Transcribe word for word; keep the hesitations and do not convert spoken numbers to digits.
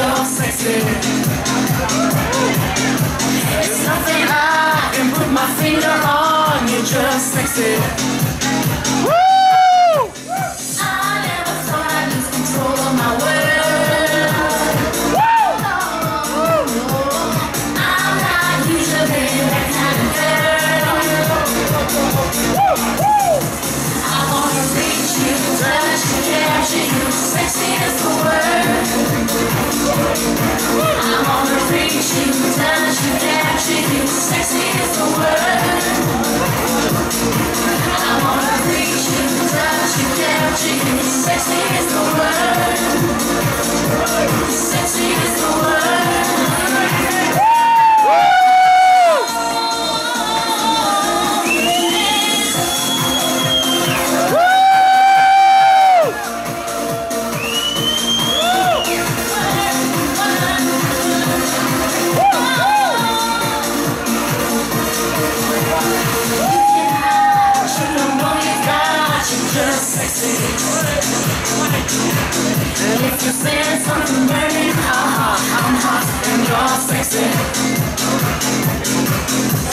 you're sexy. It's nothing I can put my finger on, you're just sexy. Woo! I never thought I'd lose control of my world. Woo! No, no, I'm not usually that kind of girl. I wanna reach you, touch you, capture you, sexy as the word. I wanna reach you, touch you, capture you, sexy as the word. I wanna reach you, touch you, capture you, sexy as the word. Sexy as the word. If you said something burning, I'm hot, I'm hot, and you're sexy.